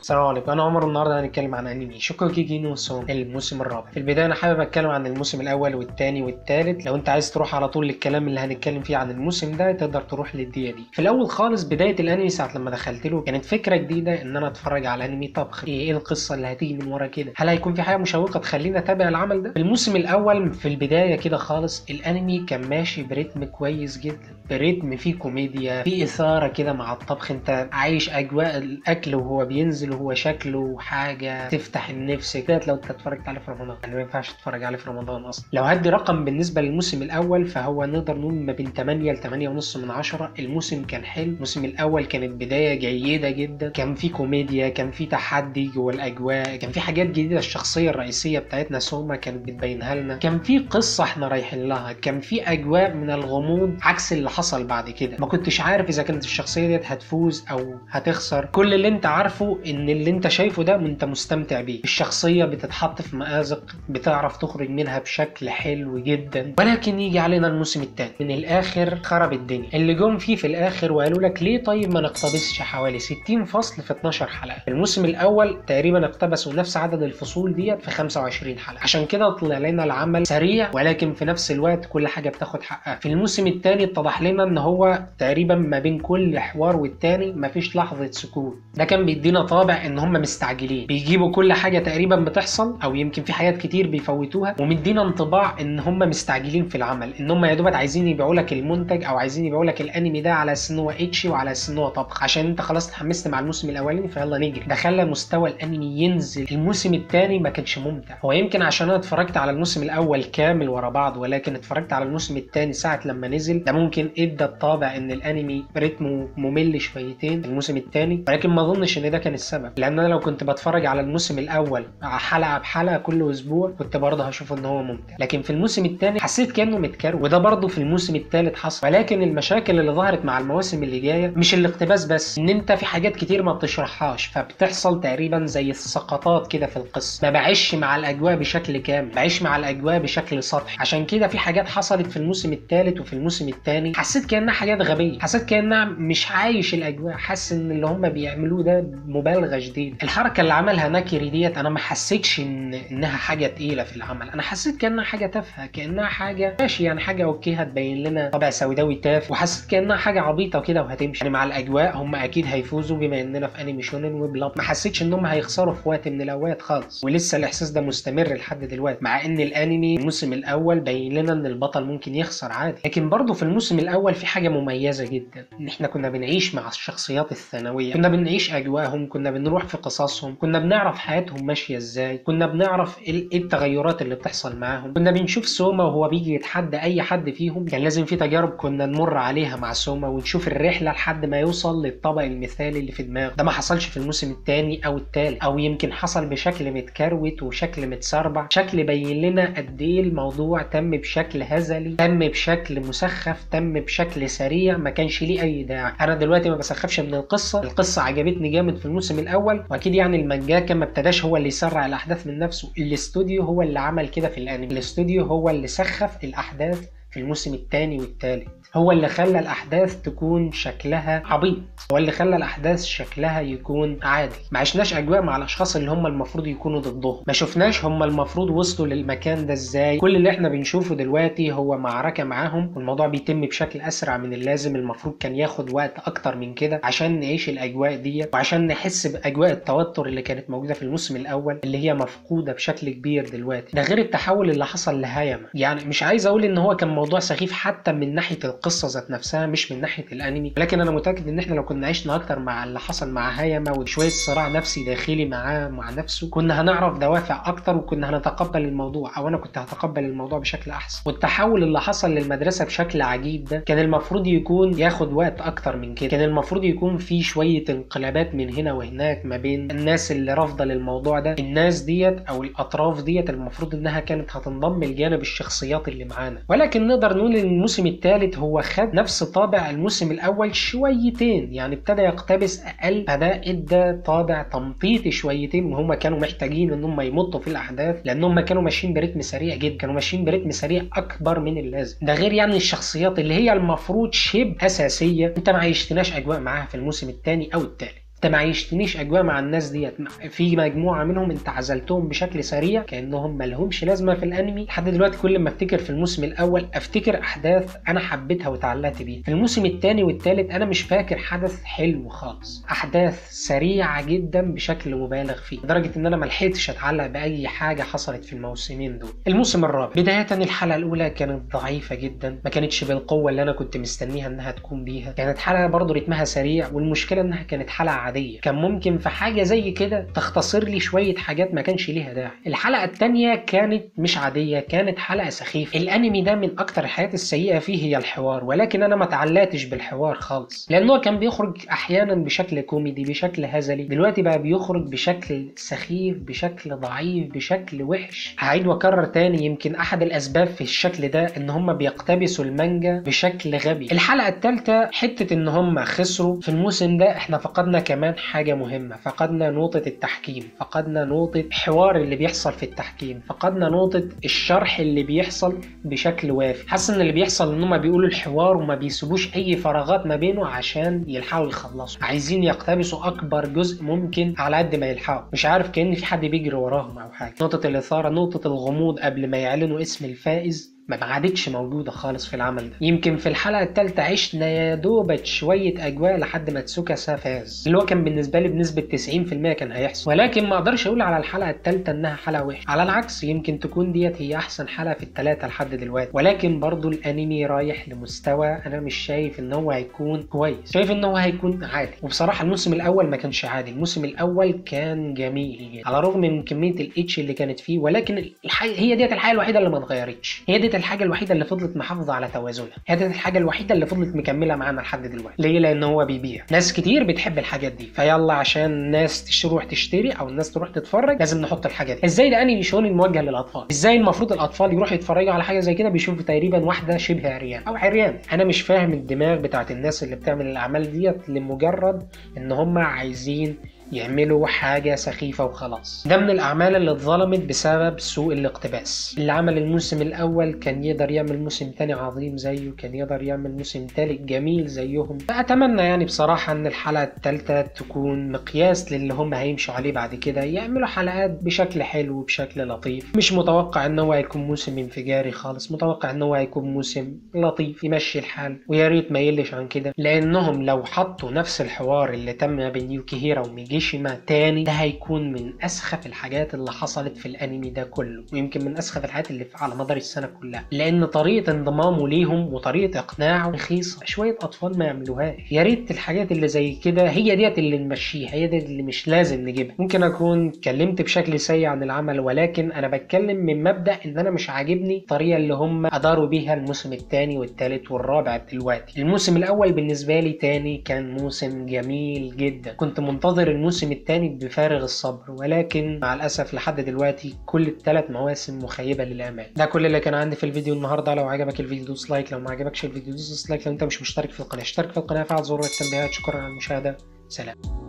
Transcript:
السلام عليكم، انا عمر. النهارده هنتكلم عن انمي شوكوكيكي نو سون الموسم الرابع. في البدايه انا حابب اتكلم عن الموسم الاول والثاني والثالث. لو انت عايز تروح على طول للكلام اللي هنتكلم فيه عن الموسم ده تقدر تروح للدقيقه دي. في الاول خالص بدايه الانمي ساعه لما دخلت له كانت فكره جديده ان انا اتفرج على انمي طبخ. ايه القصه اللي هتيجي من ورا كده؟ هل هيكون في حاجه مشوقه تخليني اتابع العمل ده؟ في الموسم الاول في البدايه كده خالص الانمي كان ماشي برتم كويس جدا، برتم فيه كوميديا، فيه اثاره كده مع الطبخ. انت عايش اجواء الاكل وهو بينزل وهو شكله حاجه تفتح النفس كده. لو انت اتفرجت عليه في رمضان، يعني ما ينفعش تتفرج عليه في رمضان اصلا. لو هدي رقم بالنسبه للموسم الاول فهو نقدر نقول ما بين 8 ل 8 ونص من 10. الموسم كان حلو، الموسم الاول كانت بدايه جيده جدا، كان في كوميديا، كان في تحدي جوه الاجواء، كان في حاجات جديده. الشخصيه الرئيسيه بتاعتنا سوما كانت بتبينها لنا، كان في قصه احنا رايحين لها، كان في اجواء من الغموض عكس اللي حصل بعد كده. ما كنتش عارف اذا كانت الشخصيه ديت هتفوز او هتخسر. كل اللي انت عارفه ان اللي انت شايفه ده انت مستمتع بيه. الشخصيه بتتحط في مأزق بتعرف تخرج منها بشكل حلو جدا. ولكن يجي علينا الموسم الثاني من الاخر خرب الدنيا. اللي جم فيه في الاخر وقالوا لك ليه طيب ما نقتبسش حوالي 60 فصل في 12 حلقه. الموسم الاول تقريبا اقتبسوا نفس عدد الفصول ديت في 25 حلقه، عشان كده طلع لنا العمل سريع ولكن في نفس الوقت كل حاجه بتاخد حقها. في الموسم الثاني اتضح لنا ان هو تقريبا ما بين كل حوار والتاني مفيش لحظه سكوت. ده كان بيدينا طابع ان هم مستعجلين، بيجيبوا كل حاجه تقريبا بتحصل او يمكن في حاجات كتير بيفوتوها، ومدينا انطباع ان هم مستعجلين في العمل، ان هم يا دوبك عايزين يبيعوا لك المنتج او عايزين يبيعوا لك الانمي ده على اساس ان هو اتشي وعلى اساس ان هو طبخ، عشان انت خلاص اتحمست مع الموسم الاولاني فيلا نجري. ده خلى مستوى الانمي ينزل. الموسم الثاني ما كانش ممتع. هو يمكن عشان انا اتفرجت على الموسم الاول كامل ورا بعض، ولكن اتفرجت على الموسم الثاني ساعه لما نزل، ده ممكن ادى الطابع ان الانمي رتمه ممل شويتين الموسم الثاني. ولكن ما اظنش ان ده كان السبب، لان انا لو كنت بتفرج على الموسم الاول حلقه بحلقه كل اسبوع كنت برضه هشوف ان هو ممتع. لكن في الموسم الثاني حسيت كانه متكرر، وده برضه في الموسم الثالث حصل. ولكن المشاكل اللي ظهرت مع المواسم اللي جايه مش الاقتباس بس، ان انت في حاجات كتير ما بتشرحهاش فبتحصل تقريبا زي السقطات كده في القصه. ما بعيش مع الاجواء بشكل كامل، بعيش مع الاجواء بشكل سطحي. عشان كده في حاجات حصلت في الموسم الثالث وفي الموسم الثاني حسيت كانها حاجات غبيه، حسيت كانها مش عايش الاجواء، حاسس ان اللي هم بيعملوه ده مبالغه جديده. الحركه اللي عملها ناكيري ديت انا ما حسيتش انها حاجه تقيله في العمل، انا حسيت كانها حاجه تافهه، كانها حاجه ماشي يعني حاجه اوكي هتبين لنا طابع سوداوي تافه، وحسيت كانها حاجه عبيطه كده وهتمشي. يعني مع الاجواء هم اكيد هيفوزوا بما اننا في انمي شونن وبلا، ما حسيتش انهم هيخسروا في وقت من الاوقات خالص، ولسه الاحساس ده مستمر لحد دلوقتي. مع ان الانمي الموسم الاول بين لنا ان البطل ممكن يخسر عادي، لكن برضه في الموسم الاول في حاجه مميزه جدا، ان احنا كنا بنعيش مع الشخصيات الثانويه، كنا بنعيش اجواءهم، كنا بنروح في قصصهم، كنا بنعرف حياتهم ماشيه ازاي، كنا بنعرف ايه التغيرات اللي بتحصل معاهم، كنا بنشوف سوما وهو بيجي يتحدى اي حد فيهم. كان لازم في تجارب كنا نمر عليها مع سوما ونشوف الرحله لحد ما يوصل للطبق المثالي اللي في دماغه. ده ما حصلش في الموسم الثاني او الثالث، او يمكن حصل بشكل متكروت وشكل متسربع، شكل بين لنا قد ايه الموضوع تم بشكل هزلي، تم بشكل مسخف، تم بشكل سريع، ما كانش ليه اي داعي. انا دلوقتي ما بسخفش من القصه عجبتني جامد في الموسم الاول، واكيد يعني المانجاكا ما ابتداش هو اللي يسرع الاحداث من نفسه، الاستوديو هو اللي عمل كده في الانمي، الاستوديو هو اللي سخف الاحداث في الموسم الثاني والثالث، هو اللي خلى الاحداث تكون شكلها عبيط، هو اللي خلى الاحداث شكلها يكون عادي. ما عشناش اجواء مع الاشخاص اللي هم المفروض يكونوا ضدهم، ما شفناش هم المفروض وصلوا للمكان ده ازاي. كل اللي احنا بنشوفه دلوقتي هو معركه معاهم والموضوع بيتم بشكل اسرع من اللازم. المفروض كان ياخد وقت اكتر من كده عشان نعيش الاجواء دي وعشان نحس باجواء التوتر اللي كانت موجوده في الموسم الاول اللي هي مفقوده بشكل كبير دلوقتي. ده غير التحول اللي حصل لهاياما. يعني مش عايز اقول ان هو كان موضوع سخيف حتى من ناحيه القصه ذات نفسها مش من ناحيه الانمي، لكن انا متاكد ان احنا لو كنا عشنا اكتر مع اللي حصل مع هاياما وشويه صراع نفسي داخلي معاه مع نفسه كنا هنعرف دوافع اكتر وكنا هنتقبل الموضوع، او انا كنت هتقبل الموضوع بشكل احسن. والتحول اللي حصل للمدرسه بشكل عجيب ده كان المفروض يكون ياخد وقت اكتر من كده، كان المفروض يكون في شويه انقلابات من هنا وهناك ما بين الناس اللي رافضه للموضوع ده. الناس ديت او الاطراف ديت المفروض انها كانت هتنضم لجانب الشخصيات اللي معانا. ولكن نقدر نقول ان الموسم الثالث هو خد نفس طابع الموسم الاول شويتين، يعني ابتدى يقتبس اقل، فده ادى طابع تمطيطي شويتين، وهم كانوا محتاجين ان هم يمطوا في الاحداث لان هم كانوا ماشيين برتم سريع جدا، كانوا ماشيين برتم سريع اكبر من اللازم. ده غير يعني الشخصيات اللي هي المفروض شبه اساسيه انت ما عيشتناش اجواء معاها في الموسم الثاني او الثالث. انت ما عيشتنيش اجواء مع الناس ديت. في مجموعه منهم انت عزلتهم بشكل سريع كانهم مالهمش لازمه في الانمي. لحد دلوقتي كل ما افتكر في الموسم الاول افتكر احداث انا حبيتها وتعلقت بيها. في الموسم الثاني والثالث انا مش فاكر حدث حلو خالص، احداث سريعه جدا بشكل مبالغ فيه لدرجه ان انا ما لحقتش اتعلق باي حاجه حصلت في الموسمين دول. الموسم الرابع بدايه الحلقه الاولى كانت ضعيفه جدا، ما كانتش بالقوه اللي انا كنت مستنيها انها تكون بيها. كانت حلقه برضو رتمها سريع، والمشكله انها كانت حلقه عاديه. كان ممكن في حاجه زي كده تختصر لي شويه حاجات ما كانش ليها داعي. الحلقه الثانيه كانت مش عاديه، كانت حلقه سخيفه. الانمي ده من اكتر الحاجات السيئه فيه هي الحوار، ولكن انا ما تعلقتش بالحوار خالص لانه كان بيخرج احيانا بشكل كوميدي بشكل هزلي. دلوقتي بقى بيخرج بشكل سخيف بشكل ضعيف بشكل وحش. هعيد واكرر تاني، يمكن احد الاسباب في الشكل ده ان هم بيقتبسوا المانجا بشكل غبي. الحلقه الثالثه حته ان هم خسروا في الموسم ده، احنا فقدنا كمان حاجه مهمه، فقدنا نقطه التحكيم، فقدنا نقطه الحوار اللي بيحصل في التحكيم، فقدنا نقطه الشرح اللي بيحصل بشكل وافي. حاسس ان اللي بيحصل ان هم بيقولوا الحوار وما بيسيبوش اي فراغات ما بينه عشان يلحقوا يخلصوا، عايزين يقتبسوا اكبر جزء ممكن على قد ما يلحقوا. مش عارف، كأن في حد بيجري وراهم او حاجه. نقطه الاثاره، نقطه الغموض قبل ما يعلنوا اسم الفائز ما عادتش موجوده خالص في العمل ده. يمكن في الحلقه الثالثه عشنا يا دوبة شويه اجواء لحد ما تسوكاسا فاز، اللي هو كان بالنسبه لي بنسبه 90% كان هيحصل، ولكن ما اقدرش اقول على الحلقه الثالثه انها حلقه وحشه. على العكس، يمكن تكون ديت هي احسن حلقه في الثلاثه لحد دلوقتي، ولكن برضو الانمي رايح لمستوى انا مش شايف ان هو هيكون كويس، شايف ان هو هيكون عادي. وبصراحه الموسم الاول ما كانش عادي، الموسم الاول كان جميل على الرغم من كميه الاتش اللي كانت فيه، ولكن هي ديت الحاجه الوحيده اللي ما اتغيرتش، هي ديت الحاجه الوحيده اللي فضلت محافظه على توازنها، هي ديت الحاجه الوحيده اللي فضلت مكمله معانا لحد دلوقتي. ليه؟ لان هو بيبيع، ناس كتير بتحب الحاجات دي، فيلا عشان الناس تروح تشتري او الناس تروح تتفرج لازم نحط الحاجات دي. ازاي ده انمي شونن موجه للاطفال؟ ازاي المفروض الاطفال يروحوا يتفرجوا على حاجه زي كده بيشوفوا تقريبا واحده شبه عريان او عريان؟ انا مش فاهم الدماغ بتاعت الناس اللي بتعمل الاعمال ديت لمجرد ان هم عايزين يعملوا حاجة سخيفة وخلاص. ده من الأعمال اللي اتظلمت بسبب سوء الاقتباس. اللي عمل الموسم الأول كان يقدر يعمل موسم تاني عظيم زيه، كان يقدر يعمل موسم تالت جميل زيهم. فأتمنى يعني بصراحة إن الحلقة التالتة تكون مقياس للي هم هيمشوا عليه بعد كده، يعملوا حلقات بشكل حلو بشكل لطيف. مش متوقع إن هو هيكون موسم انفجاري خالص، متوقع إن هو هيكون موسم لطيف يمشي الحال، ويا ريت ما يقلش عن كده، لأنهم لو حطوا نفس الحوار اللي تم بين يوكيهيرا وميجي تاني ده هيكون من اسخف الحاجات اللي حصلت في الانمي ده كله، ويمكن من اسخف الحاجات اللي على مدار السنه كلها، لان طريقه انضمامه ليهم وطريقه اقناعه رخيصه، شويه اطفال ما يعملوهاش. يا ريت الحاجات اللي زي كده هي ديت اللي نمشيها، هي ديت اللي مش لازم نجيبها. ممكن اكون اتكلمت بشكل سيء عن العمل، ولكن انا بتكلم من مبدا ان انا مش عاجبني الطريقه اللي هم اداروا بيها الموسم الثاني والثالث والرابع. دلوقتي الموسم الاول بالنسبه لي تاني كان موسم جميل جدا، كنت منتظر الموسم الثاني بفارغ الصبر، ولكن مع الاسف لحد دلوقتي كل الثلاث مواسم مخيبه للامال. ده كل اللي كان عندي في الفيديو النهارده. لو عجبك الفيديو دوس لايك، لو ما عجبكش الفيديو دوس ديسلايك. لو انت مش مشترك في القناه اشترك في القناه، فعل زر التنبيهات. شكرا على المشاهده، سلام.